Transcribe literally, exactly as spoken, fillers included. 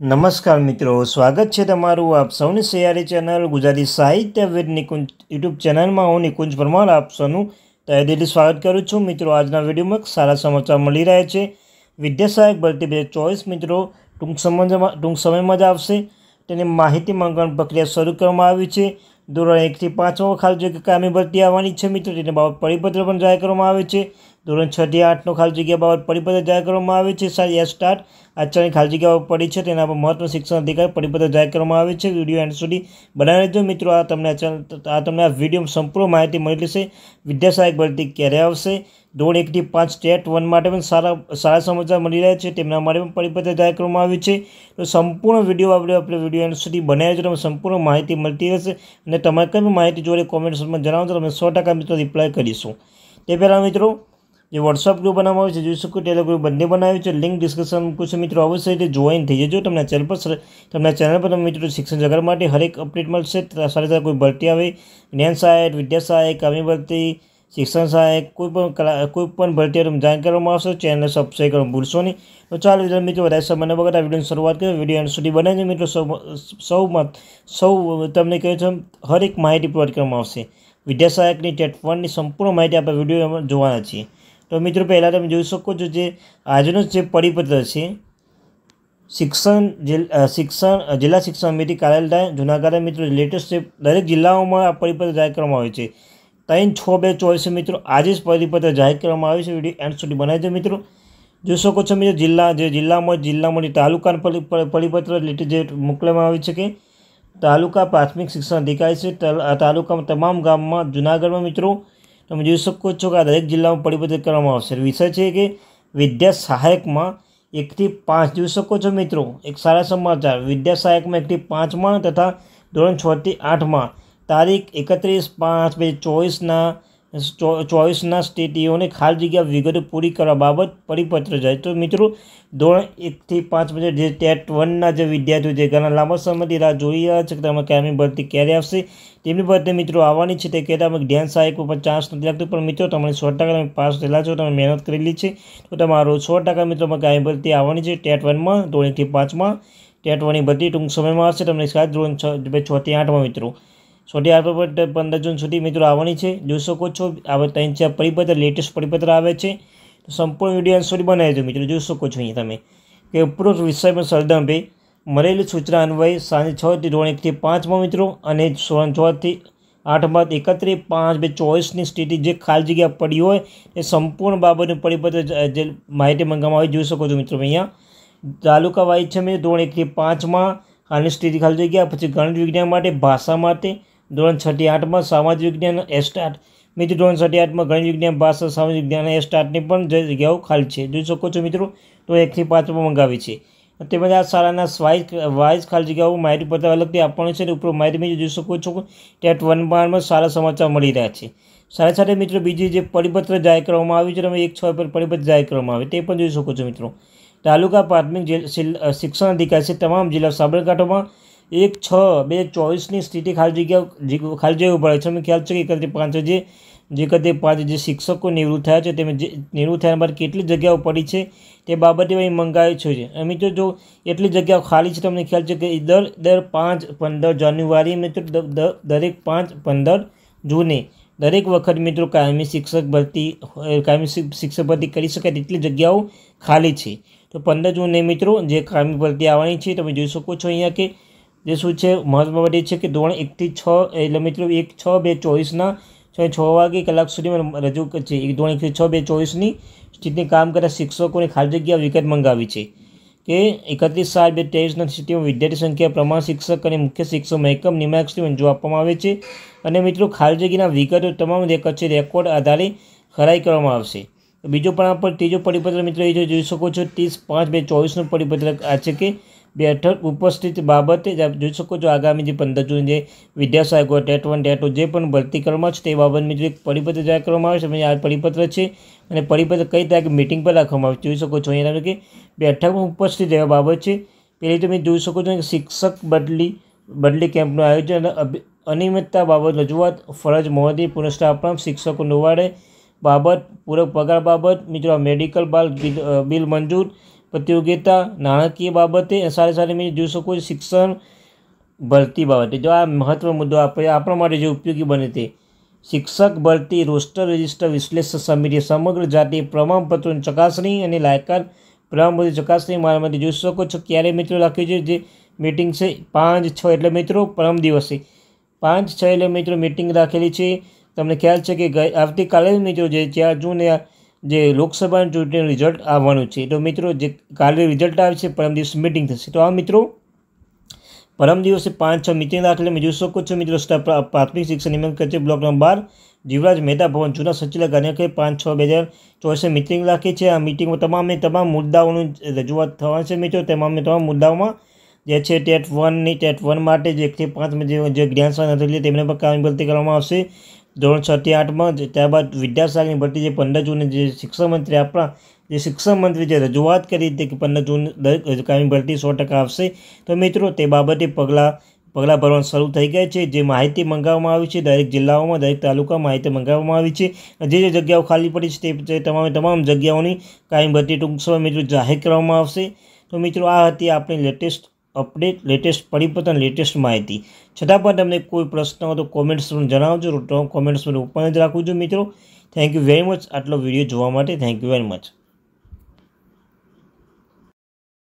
નમસ્કાર મિત્રો, સ્વાગત છે તમારું આપ સૌની સૈયારી ચેનલ ગુજરાતી સાહિત્ય વિદ નિકુંજ યુટ્યુબ ચેનલમાં હું નિકુંજ પરમાર આપ સૌનું તહે દિલથી સ્વાગત કરું છું। મિત્રો, આજના વિડીયોમાં સારા સમાચાર મળી રહ્યા છે। વિદ્યા સહાયક ભરતી બે હજાર ચોવીસ મિત્રો ટૂંક સમયમાં ટૂંક સમયમાં જ આવશે। તેની માહિતી માંગવાની પ્રક્રિયા શરૂ કરવામાં આવી છે। ધોરણ એકથી પાંચમાં ખાલી જગ્યા કાયમી ભરતી આવવાની છે મિત્રો, તેની બાબત પરિપત્ર પણ જાહેર કરવામાં આવે છે। ધોરણ છ થી આઠનો ખાલી જગ્યા બાબત પરિપત્ર જાહેર કરવામાં આવે છે। સારી એસ સ્ટાર્ટ આચાર્યની ખાલી જગ્યાઓ પડી છે, તેના પર મહત્વ શિક્ષણ અધિકારી પરિપત્ર જાહેર કરવામાં આવે છે। વિડીયો એન્ડ સુધી બનાવી લેજો મિત્રો। આ તમને આ તમને આ વિડીયો સંપૂર્ણ માહિતી મળી રહેશે। વિદ્યા સહાયક ભરતી ક્યારે આવશે, ધોરણ એકથી પાંચ સ્ટેટ વન માટે પણ સારા સારા સમાચાર મળી રહ્યા છે, તેમના માટે પણ પરિપત્ર જાહેર કરવામાં આવ્યું છે। તો સંપૂર્ણ વિડીયો આપણે આપણે વિડીયો એન્ડ સુધી બનાવી લેજો, તમને સંપૂર્ણ માહિતી મળતી રહેશે અને તમારે કંઈ પણ માહિતી જોડે કોમેન્ટ્સમાં જણાવો તો તમે સો ટકા મિત્રો રિપ્લાય કરીશું। તે પહેલાં મિત્રો જે વોટ્સઅપ ગ્રુપ બનાવવામાં આવે છે, જોઈ શકો ટેલિગ્રુપ બંને બનાવ્યું છે, લિંક ડિસ્ક્રિપ્શન મૂકું છું મિત્રો, અવશ્ય રીતે જોઈન થઈ જજો। તમને ચેનલ પર તમને ચેનલ પર તમે મિત્રો શિક્ષણ જગત માટે હરેક અપડેટ મળશે। સાથે સાથે કોઈ ભરતી આવે, જ્ઞાન સહાયક, વિદ્યા સહાયક, કામી ભરતી, શિક્ષણ સહાયક, કોઈ પણ કલા કોઈ પણ ભરતી તમે જાણ કરવામાં આવશે। ચેનલને સબસ્ક્રાઈબ કરવાનું ભૂલશો નહીં। તો ચાલો મિત્રો વધારે સમય વગર આ વિડીયોની શરૂઆત કરીએ। વિડીયો એન્ડ સુધી બનાવીને મિત્રો સૌ સૌમાં સૌ તમને કહે છે હરેક માહિતી પ્રોવાઈડ કરવામાં આવશે। વિદ્યા સહાયકની ટેટ વનની સંપૂર્ણ માહિતી આપણે વિડીયોમાં જોવાના છીએ। તો મિત્રો પહેલાં તમે જોઈ શકો છો જે આજનો જે પરિપત્ર છે, શિક્ષણ શિક્ષણ જિલ્લા શિક્ષણ સમિતિ કાર્યાલય જૂનાગઢ મિત્રો લેટેસ્ટ છે, દરેક જિલ્લાઓમાં આ પરિપત્ર જાહેર કરવામાં આવે છે। ત્રણ છ બે ચોવીસ મિત્રો આજે જ પરિપત્ર જાહેર કરવામાં આવ્યું છે। વિડીયો એન્ડ સુધી બનાવજો મિત્રો। જોઈ શકો છો મિત્રો જિલ્લા જે જિલ્લામાં જિલ્લામાં તાલુકાના પરિપત્ર લેટેસ્ટ જે મોકલવામાં આવ્યું છે કે તાલુકા પ્રાથમિક શિક્ષણ અધિકારી છે, તાલુકામાં તમામ ગામમાં જૂનાગઢમાં મિત્રો તમે જોઈ શકો છો કે આ દરેક જિલ્લામાં પરિપત્ર કરવામાં આવશે। વિષય છે કે વિદ્યા સહાયકમાં એકથી પાંચ જોઈ શકો છો મિત્રો, એક સારા સમાચાર, વિદ્યા સહાયકમાં એકથી પાંચમાં તથા ધોરણ છથી આઠમાં તારીખ એકત્રીસ પાંચ બે ચોવીસના ચોવીસના સ્ટેટીઓને ખાલી જગ્યા વિગતો પૂરી કરવા બાબત પરિપત્ર જાય। તો મિત્રો ધોરણ એકથી પાંચ પછી જે ટેટ વનના જે વિદ્યાર્થીઓ જે ઘણા લાંબા સમયથી રાહ જોઈ રહ્યા છે કે તમે કાયમી ભરતી ક્યારે આવશે, તેમની ભરતી મિત્રો આવવાની છે। તે કહેતા અમે ધ્યાન સહાયક ઉપર ચાન્સ નથી લાગતો, પણ મિત્રો તમને સો ટકા તમે પાસ થયેલા છો, તમે મહેનત કરેલી છે, તો તમારો સો ટકા મિત્રો કાયમી ભરતી આવવાની છે ટેટ વનમાં ધોરણ એકથી પાંચમાં। ટેટ વનની ભરતી ટૂંક સમયમાં આવશે, તમને ખાસ ધોરણ છ છથી આઠમાં મિત્રો છથી આઠ પર પંદર જૂન સુધી મિત્રો આવવાની છે। જોઈ શકો છો આ ત્રણ ચાર પરિપત્ર લેટેસ્ટ પરિપત્ર આવે છે। તો સંપૂર્ણ વિડીયો સુધી બનાવી દો મિત્રો। જોઈ શકો છો અહીંયા તમે કે ઉપરોક્ત વિષયમાં સરદંભે મળેલી સૂચના અન્વયે સાંજે છથી ધોરણ એકથી પાંચમાં મિત્રો અને ધોરણ છથી આઠમાં એકત્રીસ પાંચ બે ચોવીસની સ્થિતિ જે ખાલી જગ્યા પડી હોય એ સંપૂર્ણ બાબતનું પરિપત્ર જે માહિતી મંગાવવામાં આવી જોઈ શકો છો મિત્રો। અહીંયા તાલુકા વાઇઝ છે મેં ધોરણ એકથી પાંચમાં હાલની સ્થિતિ ખાલી જગ્યા, પછી ગણિત વિજ્ઞાન માટે, ભાષા માટે ધોરણ છથી આઠમાં, સામાજિક વિજ્ઞાન એસ સ્ટાર્ટ મિત્રો ધોરણ છથી આઠમાં ગણિત વિજ્ઞાન, ભાષા, સામાજિક વિજ્ઞાન એસ સ્ટાર્ટની પણ જગ્યાઓ ખાલી છે જોઈ શકો છો મિત્રો। તો એકથી પાંચમાં મંગાવી છે, તેમજ આ શાળાના વાઇઝ વાઇઝ ખાલી જગ્યાઓ માહિતી પત્ર અલગથી આપવાની છે। ઉપર માહિતી મેં જોઈ શકો છો ટેટ વન બારમાં સારા સમાચાર મળી રહ્યા છે। સાથે સાથે મિત્રો બીજી જે પરિપત્ર જાહેર કરવામાં આવ્યું છે, તમે એક છ પર પરિપત્ર જાહેર કરવામાં આવે તે પણ જોઈ શકો છો મિત્રો। તાલુકા પ્રાથમિક શિક્ષણ અધિકારી છે તમામ જિલ્લા સાબરકાંઠામાં એક છ બે ચોવીસની સ્થિતિ ખાલી જગ્યા ખાલી જગ્યા પડે છે। અમે ખ્યાલ છે કે એકત્રીસ પાંચ જે જે એકત્રીસ પાંચ જે શિક્ષકો નિવૃત્ત થયા છે તેમ જે નિવૃત્ત થયા બાદ કેટલી જગ્યાઓ પડી છે તે બાબતે અહીં મંગાવી છે। અમે તો જો એટલી જગ્યાઓ ખાલી છે, તમને ખ્યાલ છે કે દર દર પાંચ પંદર જાન્યુઆરી મિત્રો દરેક પાંચ પંદર જૂને દરેક વખત મિત્રો કાયમી શિક્ષક ભરતી કાયમી શિક્ષક ભરતી કરી શકાય તેટલી જગ્યાઓ ખાલી છે। તો પંદર જૂને મિત્રો જે કાયમી ભરતી આવવાની છે તમે જોઈ શકો છો અહીંયા કે જે શું છે મહત્વ એ છે કે ધોરણ એકથી છ એટલે મિત્રો એક છ બે ચોવીસના છ છ વાગે કલાક સુધીમાં રજૂ છે। ધોરણ એકથી છ બે ચોવીસની સ્થિતિની કામ કરતા શિક્ષકોની ખાલી જગ્યા વિગત મંગાવી છે કે એકત્રીસ સાત બે ત્રેવીસના સ્થિતિમાં વિદ્યાર્થી સંખ્યા પ્રમાણ શિક્ષક અને મુખ્ય શિક્ષક મહેકમ નિમાયકશ્રી મંજૂર આપવામાં આવે છે અને મિત્રો ખાલી જગ્યાના વિગતો તમામ કચ્છી રેકોર્ડ આધારે ખરાઈ કરવામાં આવશે। બીજો પણ પર ત્રીજો પરિપત્ર મિત્રો એ જોઈ શકો છો ત્રીસ પાંચ બે ચોવીસનું પરિપત્ર આ છે કે બેઠક ઉપસ્થિત બાબતે જોઈ શકો છો આગામી જે પંદર જૂન જે વિદ્યા સહાયકો ટેટ વન ટેટ જે પણ ભરતી કરવામાં છે તે બાબત મિત્રો એક પરિપત્ર જાહેર કરવામાં આવે છે। આ પરિપત્ર છે અને પરિપત્ર કઈ તારીખે મિટિંગ પર રાખવામાં આવે જોઈ શકો છો અહીંયા કે બેઠકમાં ઉપસ્થિત રહેવા બાબત છે। પહેલી તમે જોઈ શકો છો કે શિક્ષક બદલી બદલી કેમ્પનું આયોજન અને અનિયમિતતા બાબત રજૂઆત, ફરજ મોહદી પુનઃસ્થાપન, શિક્ષકો નોવાડે બાબત, પૂરક પગાર બાબત મિત્રો, મેડિકલ બાલ બિલ મંજૂર, પ્રતિયોગિતા નાણાકીય બાબતે સાથે સાથે મેં જોઈ શકો છો શિક્ષણ ભરતી બાબતે જો આ મહત્વનો મુદ્દો આપણે આપણા માટે જે ઉપયોગી બને તે શિક્ષક ભરતી રોસ્ટર રજિસ્ટર વિશ્લેષણ સમિતિ સમગ્ર જાતિ પ્રમાણપત્રોની ચકાસણી અને લાયકાત પ્રમાણપત્ર ચકાસણી મારા માટે જોઈ શકો છો ક્યારે મિત્રો રાખ્યું છે જે મીટિંગ છે પાંચ છ એટલે મિત્રો પરમ દિવસે પાંચ છ એટલે મિત્રો મીટિંગ રાખેલી છે। તમને ખ્યાલ છે કે આવતીકાલે મિત્રો જે ચાર જૂને જે લોકસભાની ચૂંટણીનું રિઝલ્ટ આવવાનું છે તો મિત્રો જે કાલે રિઝલ્ટ આવે છે પરમ દિવસે મિટિંગ થશે। તો આ મિત્રો પરમ દિવસે પાંચ છ મીટિંગ રાખેલી મેં જોઈ શકો છો મિત્રો પ્રાથમિક શિક્ષણ નિયમન કચેરી બ્લોક નંબર બાર જીવરાજ મહેતા ભવન જૂના સચિવાલય ગાંધીનગર પાંચ છ બે હજાર ચોવીસે મિટિંગ રાખી છે। આ મિટિંગમાં તમામે તમામ મુદ્દાઓની રજૂઆત થવાની છે મિત્રો। તમામે તમામ મુદ્દાઓમાં જે છે ટેટ વનની ટેટ વન માટે જે એકથી પાંચમાં જે જે જ્ઞાન સાધન હતી તેમને પણ કામ ભરતી કરવામાં આવશે ધોરણ છ થી આઠમાં। ત્યારબાદ વિદ્યાસાગરની ભરતી જે પંદર જૂને જે શિક્ષણ મંત્રી આપણા જે શિક્ષણ મંત્રી જે રજૂઆત કરી હતી કે પંદર જૂન દરેક કાયમી ભરતી સો ટકા આવશે। તો મિત્રો તે બાબતે પગલાં પગલાં ભરવાનું શરૂ થઈ ગયા છે। જે માહિતી મંગાવવામાં આવી છે દરેક જિલ્લાઓમાં દરેક તાલુકામાં માહિતી મંગાવવામાં આવી છે। જે જે જગ્યાઓ ખાલી પડી છે તે તમામે તમામ જગ્યાઓની કાયમી ભરતી ટૂંક સમય મિત્રો જાહેર કરવામાં આવશે। તો મિત્રો આ હતી આપણી લેટેસ્ટ અપડેટ લેટેસ્ટ પરિપત્ર લેટેસ્ટ માહિતી। છતાં પણ તમને કોઈ પ્રશ્ન હોય તો કોમેન્ટ્સમાં જણાવજો। તો કોમેન્ટ્સમાં ઓપન જ રાખું છું મિત્રો। થેન્ક યુ વેરી મચ આટલો વિડીયો જોવા માટે થેન્ક યુ વેરી મચ।